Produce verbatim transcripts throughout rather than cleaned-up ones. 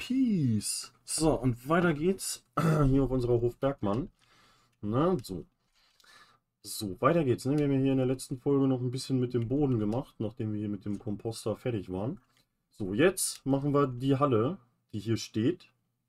Peace. So, und weiter geht's hier auf unserer Hof Bergmann. Na, so. So, weiter geht's. Ne? Wir haben ja hier in der letzten Folge noch ein bisschen mit dem Boden gemacht, nachdem wir hier mit dem Komposter fertig waren. So, jetzt machen wir die Halle, die hier steht.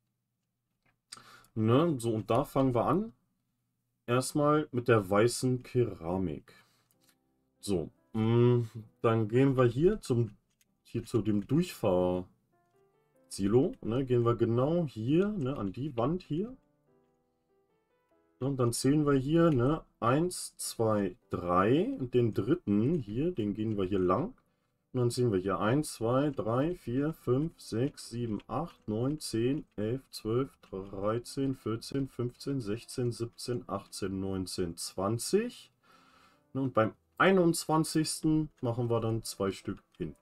Ne? So, und da fangen wir an. Erstmal mit der weißen Keramik. So, mh, dann gehen wir hier zum hier zu dem Durchfahr Silo, ne, gehen wir genau hier, ne, an die Wand hier. Und dann zählen wir hier, ne, eins, zwei, drei. Und den dritten hier, den gehen wir hier lang. Und dann sehen wir hier eins, zwei, drei, vier, fünf, sechs, sieben, acht, neun, zehn, elf, zwölf, dreizehn, vierzehn, fünfzehn, sechzehn, siebzehn, achtzehn, neunzehn, zwanzig. Und beim einundzwanzigsten machen wir dann zwei Stück hin.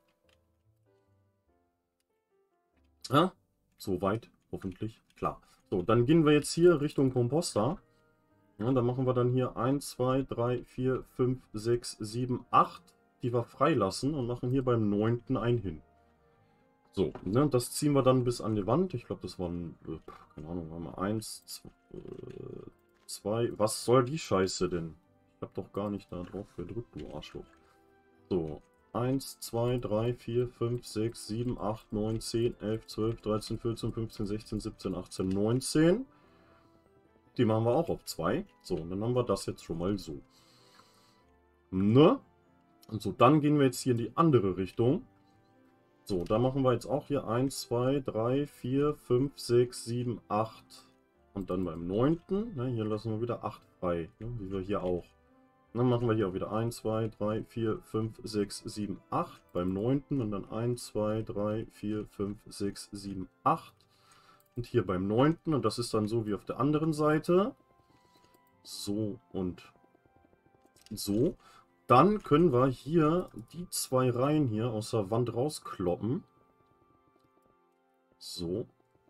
Ja, soweit, hoffentlich, klar. So, dann gehen wir jetzt hier Richtung Komposter. Ja, dann machen wir dann hier eins, zwei, drei, vier, fünf, sechs, sieben, acht, die wir freilassen und machen hier beim neunten ein hin. So, ne, das ziehen wir dann bis an die Wand. Ich glaube, das waren, äh, keine Ahnung, waren wir eins, zwei, was soll die Scheiße denn? Ich habe doch gar nicht da drauf gedrückt, du Arschloch. So. eins, zwei, drei, vier, fünf, sechs, sieben, acht, neun, zehn, elf, zwölf, dreizehn, vierzehn, fünfzehn, sechzehn, siebzehn, achtzehn, neunzehn. Die machen wir auch auf zwei. So, und dann haben wir das jetzt schon mal so. Ne? Und so, dann gehen wir jetzt hier in die andere Richtung. So, da machen wir jetzt auch hier eins, zwei, drei, vier, fünf, sechs, sieben, acht. Und dann beim neunten. Ne, hier lassen wir wieder acht frei. Ne, wie wir hier auch. Dann machen wir hier auch wieder eins, zwei, drei, vier, fünf, sechs, sieben, acht beim neunten und dann eins, zwei, drei, vier, fünf, sechs, sieben, acht und hier beim neunten und das ist dann so wie auf der anderen Seite. So und so. Dann können wir hier die zwei Reihen hier aus der Wand rauskloppen. So.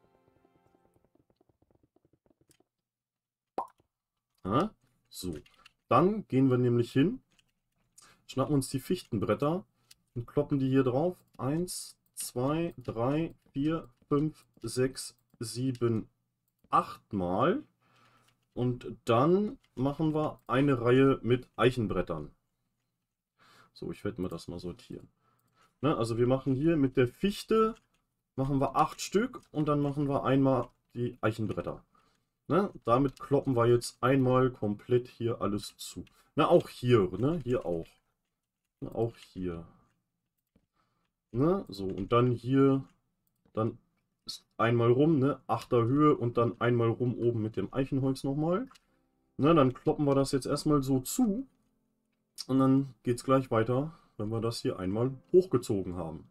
Ja, so. Dann gehen wir nämlich hin, schnappen uns die Fichtenbretter und kloppen die hier drauf. eins, zwei, drei, vier, fünf, sechs, sieben, acht Mal. Und dann machen wir eine Reihe mit Eichenbrettern. So, ich werde mal das mal sortieren. Ne, also wir machen hier mit der Fichte, machen wir acht Stück und dann machen wir einmal die Eichenbretter. Ne, damit kloppen wir jetzt einmal komplett hier alles zu. Na, auch hier, ne? Hier auch. Na, auch hier. Ne? So, und dann hier, dann ist einmal rum, ne? Achter Höhe und dann einmal rum oben mit dem Eichenholz nochmal. Ne, dann kloppen wir das jetzt erstmal so zu. Und dann geht es gleich weiter, wenn wir das hier einmal hochgezogen haben.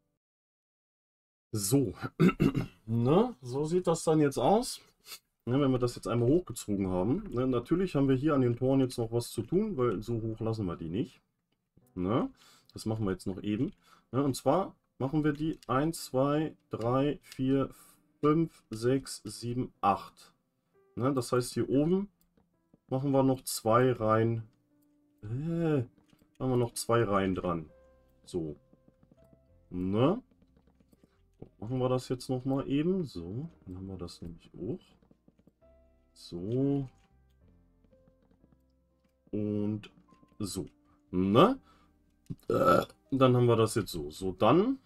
So. Ne? So sieht das dann jetzt aus. Ne, wenn wir das jetzt einmal hochgezogen haben. Ne, natürlich haben wir hier an den Toren jetzt noch was zu tun, weil so hoch lassen wir die nicht. Ne? Das machen wir jetzt noch eben. Ne, und zwar machen wir die eins, zwei, drei, vier, fünf, sechs, sieben, acht. Ne, das heißt, hier oben machen wir noch zwei Reihen. Äh, machen wir noch zwei Reihen dran. So. Ne? Machen wir das jetzt noch mal eben. So, dann haben wir das nämlich auch. So. Und so. Ne? Äh, dann haben wir das jetzt so. So, dann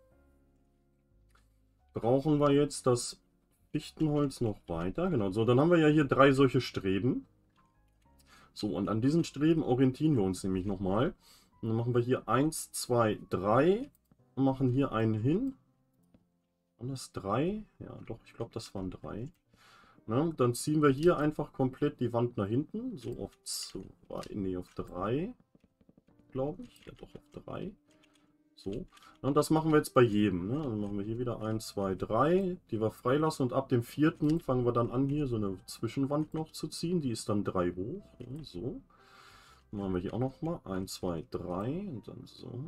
brauchen wir jetzt das Fichtenholz noch weiter. Genau, so, dann haben wir ja hier drei solche Streben. So, und an diesen Streben orientieren wir uns nämlich nochmal. Und dann machen wir hier eins, zwei, drei und machen hier einen hin. Und das drei? Ja, doch, ich glaube, das waren drei. Na, dann ziehen wir hier einfach komplett die Wand nach hinten. So auf zwei, nee, auf drei, glaube ich. Ja, doch, auf drei. So. Und das machen wir jetzt bei jedem. Ne? Dann machen wir hier wieder eins, zwei, drei, die wir freilassen. Und ab dem vierten fangen wir dann an, hier so eine Zwischenwand noch zu ziehen. Die ist dann drei hoch. Ja, so. Dann machen wir hier auch noch mal eins, zwei, drei und dann so.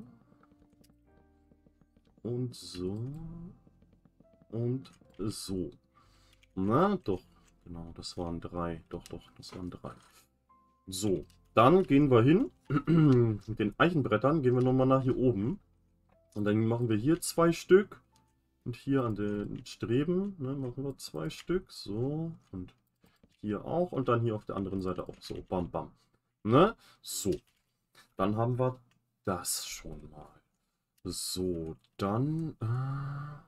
Und so. Und so. Na, doch. Genau, das waren drei. Doch, doch, das waren drei. So. Dann gehen wir hin. Mit den Eichenbrettern gehen wir nochmal nach hier oben. Und dann machen wir hier zwei Stück. Und hier an den Streben, ne, machen wir zwei Stück. So, und hier auch. Und dann hier auf der anderen Seite auch. So, bam, bam. Ne? So, dann haben wir das schon mal. So, dann... Äh,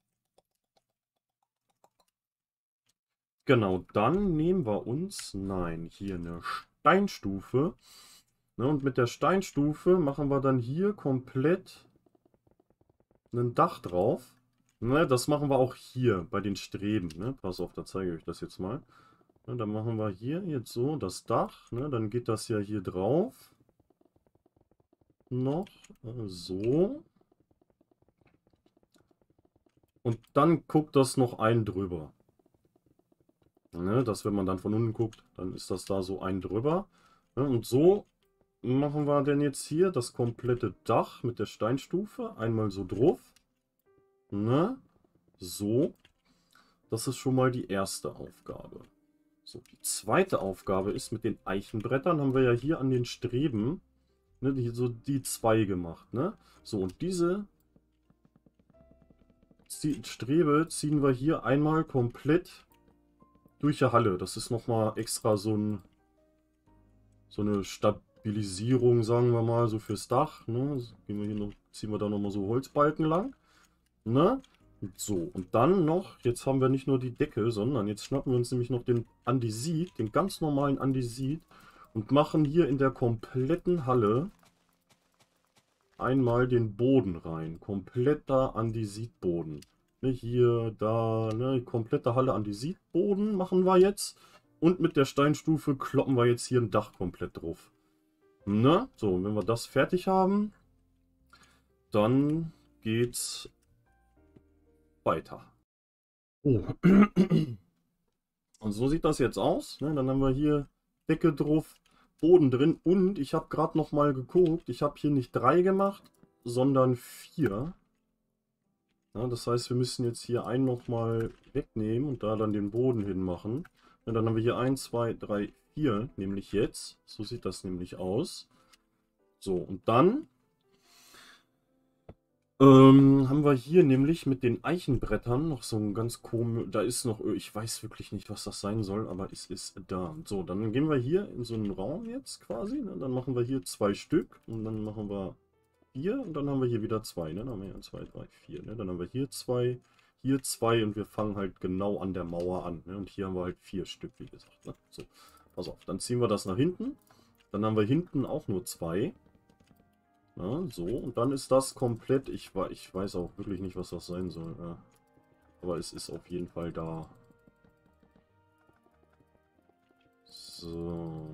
genau, dann nehmen wir uns... Nein, hier eine Steinstufe. Ne, und mit der Steinstufe machen wir dann hier komplett ein Dach drauf. Ne, das machen wir auch hier bei den Streben. Ne? Pass auf, da zeige ich euch das jetzt mal. Ne, dann machen wir hier jetzt so das Dach. Ne? Dann geht das ja hier drauf. Noch äh, so. Und dann guckt das noch ein drüber. Ne? Dass wenn man dann von unten guckt, dann ist das da so ein drüber. Ne? Und so machen wir denn jetzt hier das komplette Dach mit der Steinstufe. Einmal so drauf. Ne? So. Das ist schon mal die erste Aufgabe. So, die zweite Aufgabe ist, mit den Eichenbrettern haben wir ja hier an den Streben, ne, die, so die zwei gemacht. Ne? So, und diese Strebe ziehen wir hier einmal komplett durch die Halle. Das ist nochmal extra so, ein, so eine Stabilisierung, sagen wir mal, so fürs Dach. Ne? Gehen wir hier noch, ziehen wir da nochmal so Holzbalken lang. Ne? So, und dann noch, jetzt haben wir nicht nur die Decke, sondern jetzt schnappen wir uns nämlich noch den Andesit, den ganz normalen Andesit und machen hier in der kompletten Halle einmal den Boden rein. Kompletter Andesitboden. Ne, hier, da, ne, komplette Halle Andesitboden machen wir jetzt. Und mit der Steinstufe kloppen wir jetzt hier ein Dach komplett drauf. Ne? So, wenn wir das fertig haben, dann geht's weiter. Oh. Und so sieht das jetzt aus. Ne? Dann haben wir hier Decke drauf, Boden drin. Und ich habe gerade noch mal geguckt. Ich habe hier nicht drei gemacht, sondern vier. Ja, das heißt, wir müssen jetzt hier einen noch mal wegnehmen und da dann den Boden hinmachen. Und dann haben wir hier eins, zwei, drei, vier, nämlich jetzt. So sieht das nämlich aus. So, und dann Ähm, haben wir hier nämlich mit den Eichenbrettern noch so ein ganz komisch, da ist noch, ich weiß wirklich nicht, was das sein soll, aber es ist da. So, dann gehen wir hier in so einen Raum jetzt quasi, ne? Dann machen wir hier zwei Stück und dann machen wir vier und dann haben wir hier wieder zwei, ne? Dann haben wir hier zwei, drei, vier, ne? Dann haben wir hier zwei, hier zwei und wir fangen halt genau an der Mauer an, ne? Und hier haben wir halt vier Stück, wie gesagt, ne? So, pass auf, dann ziehen wir das nach hinten, dann haben wir hinten auch nur zwei. Ja, so, und dann ist das komplett, ich, ich weiß auch wirklich nicht, was das sein soll. Ja. Aber es ist auf jeden Fall da. So.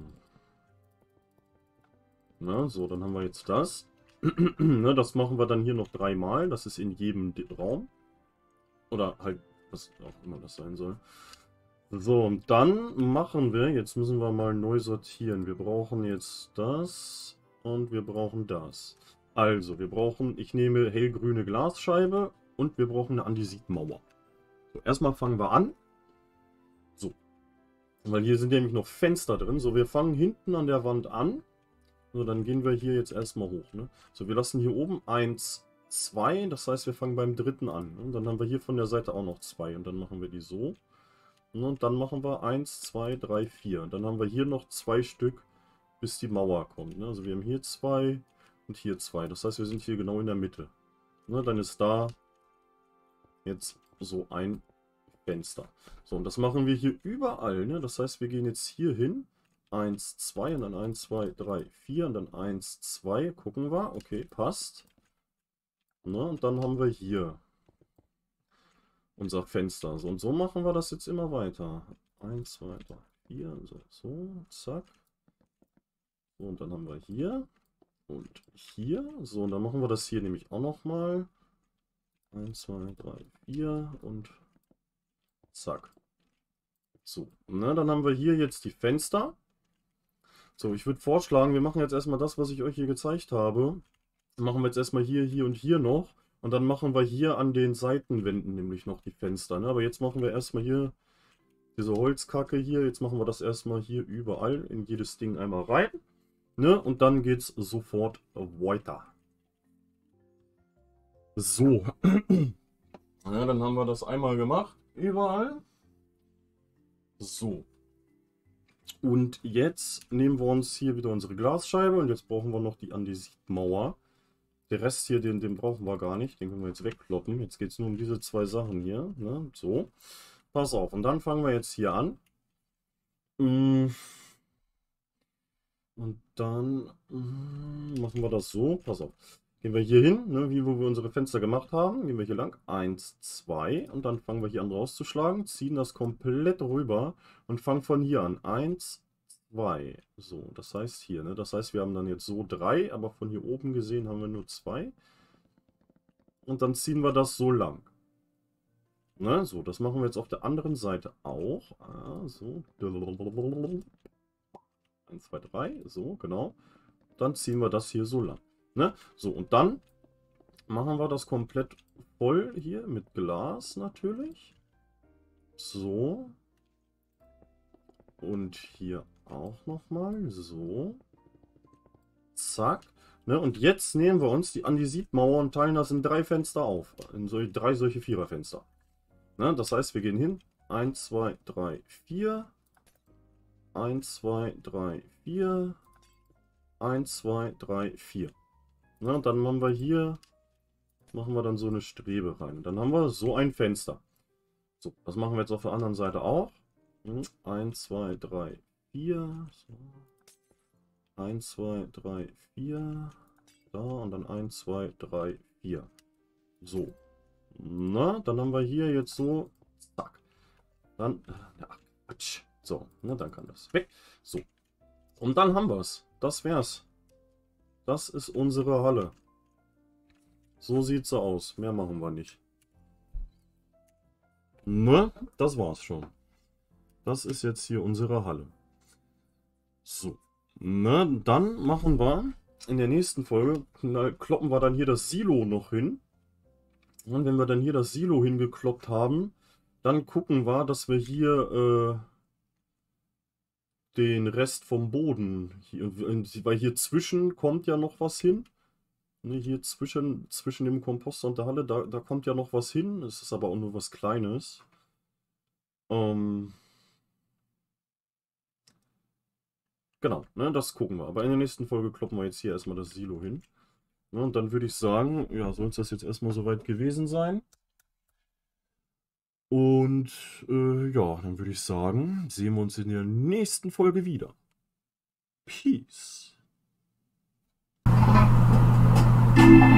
Na, so, dann haben wir jetzt das. Ne, das machen wir dann hier noch dreimal. Das ist in jedem Raum. Oder halt, was auch immer das sein soll. So, und dann machen wir, jetzt müssen wir mal neu sortieren. Wir brauchen jetzt das und wir brauchen das. Also, wir brauchen, ich nehme hellgrüne Glasscheibe und wir brauchen eine Andesitmauer. So, erstmal fangen wir an. So. Weil hier sind nämlich noch Fenster drin. So, wir fangen hinten an der Wand an. So, dann gehen wir hier jetzt erstmal hoch. Ne? So, wir lassen hier oben eins, zwei. Das heißt, wir fangen beim dritten an. Ne? Dann haben wir hier von der Seite auch noch zwei. Und dann machen wir die so. Und dann machen wir eins, zwei, drei, vier. Und dann haben wir hier noch zwei Stück, bis die Mauer kommt. Ne? Also wir haben hier zwei und hier zwei. Das heißt, wir sind hier genau in der Mitte. Ne? Dann ist da jetzt so ein Fenster. So, und das machen wir hier überall. Ne? Das heißt, wir gehen jetzt hier hin. eins, zwei und dann eins, zwei, drei, vier und dann eins, zwei. Gucken wir. Okay, passt. Ne? Und dann haben wir hier unser Fenster. So, und so machen wir das jetzt immer weiter. eins, zwei, drei, vier. So, so, zack. So, und dann haben wir hier und hier. So, und dann machen wir das hier nämlich auch nochmal. eins, zwei, drei, vier und zack. So, ne, dann haben wir hier jetzt die Fenster. So, ich würde vorschlagen, wir machen jetzt erstmal das, was ich euch hier gezeigt habe. Machen wir jetzt erstmal hier, hier und hier noch. Und dann machen wir hier an den Seitenwänden nämlich noch die Fenster. Ne? Aber jetzt machen wir erstmal hier diese Holzkacke hier. Jetzt machen wir das erstmal hier überall in jedes Ding einmal rein. Ne? Und dann geht es sofort weiter. So. Ja, dann haben wir das einmal gemacht, überall. So. Und jetzt nehmen wir uns hier wieder unsere Glasscheibe und jetzt brauchen wir noch die Andesitmauer. Der Rest hier, den, den brauchen wir gar nicht, den können wir jetzt wegkloppen. Jetzt geht es nur um diese zwei Sachen hier. Ne? So, pass auf. Und dann fangen wir jetzt hier an. Und dann machen wir das so. Pass auf. Gehen wir hier hin, ne, wie wo wir unsere Fenster gemacht haben. Gehen wir hier lang. eins, zwei. Und dann fangen wir hier an rauszuschlagen. Ziehen das komplett rüber und fangen von hier an. eins, zwei. So, das heißt hier. Ne, das heißt, wir haben dann jetzt so drei, aber von hier oben gesehen haben wir nur zwei. Und dann ziehen wir das so lang. Ne, so, das machen wir jetzt auf der anderen Seite auch. Ah, so. eins, zwei, drei. So, genau. Dann ziehen wir das hier so lang. Ne? So, und dann machen wir das komplett voll hier mit Glas natürlich. So. Und hier auch nochmal. So. Zack. Ne? Und jetzt nehmen wir uns die Andesitmauer und teilen das in drei Fenster auf. In so, drei solche Viererfenster. Ne? Das heißt, wir gehen hin. eins, zwei, drei, vier. eins, zwei, drei, vier. eins, zwei, drei, vier. Na, und dann machen wir hier, machen wir dann so eine Strebe rein. Dann haben wir so ein Fenster. So, das machen wir jetzt auf der anderen Seite auch. eins, zwei, drei, vier. So. eins, zwei, drei, vier. Da und dann eins, zwei, drei, vier. So. Na, dann haben wir hier jetzt so. Zack. Dann. Ach, Quatsch. So, na, dann kann das weg. So. Und dann haben wir es. Das wär's. Das ist unsere Halle. So sieht sie aus. Mehr machen wir nicht. Ne? Das war's schon. Das ist jetzt hier unsere Halle. So. Ne? Dann machen wir in der nächsten Folge, kloppen wir dann hier das Silo noch hin. Und wenn wir dann hier das Silo hingekloppt haben, dann gucken wir, dass wir hier äh, den Rest vom Boden, hier, weil hier zwischen kommt ja noch was hin. Ne, hier zwischen, zwischen dem Komposter und der Halle, da, da kommt ja noch was hin. Es ist aber auch nur was Kleines. Ähm, genau, ne, das gucken wir. Aber in der nächsten Folge kloppen wir jetzt hier erstmal das Silo hin. Ne, und dann würde ich sagen, ja, soll es das jetzt erstmal soweit gewesen sein. Und äh, ja, dann würde ich sagen, sehen wir uns in der nächsten Folge wieder. Peace.